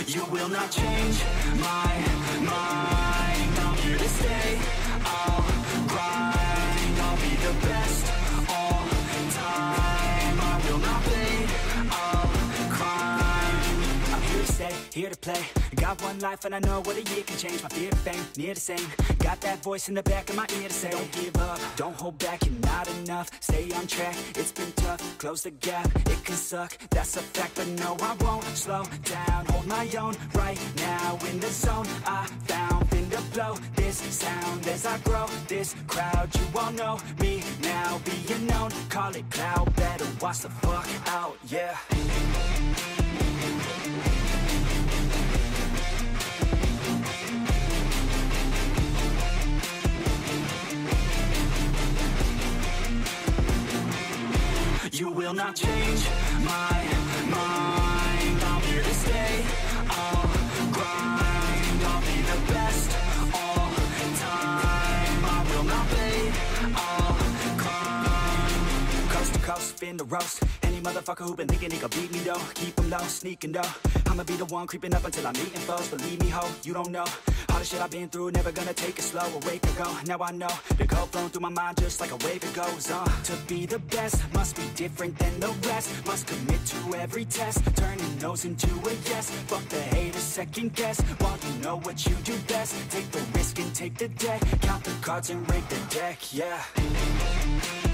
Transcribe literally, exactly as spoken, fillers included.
You will not change my mind. I'm here to stay. I'll grind. I'll be the best all time. I will not fade. I'll climb. I'm here to stay, here to play. Got one life and I know what a year can change. My fear of fame, near the same. Got that voice in the back of my ear to say, don't give up, don't hold back, you're not enough. Stay on track, it's been tough. Close the gap, it can suck, that's a fact. But no, I won't slow down. Hold my own right now in the zone. I found, finna blow this sound as I grow. This crowd, you all know me now. Being known, call it cloud. Better watch the fuck out, yeah. You will not change my mind. I'm here to stay. I'll grind. I'll be the best all time. I will not fade. I'll climb. Coast to coast, fin the roast. Any motherfucker who been thinking he could beat me though, keep him low, sneaking though. I'ma be the one creeping up until I'm meeting foes. Believe me ho, you don't know all the shit I've been through, never gonna take it slow. Awake or go, now I know the code flowing through my mind just like a wave it goes on. To be the best, must be different than the rest. Must commit to every test, turning no's into a yes. Fuck the haters, second guess, while you know what you do best. Take the risk and take the debt, count the cards and rake the deck, yeah.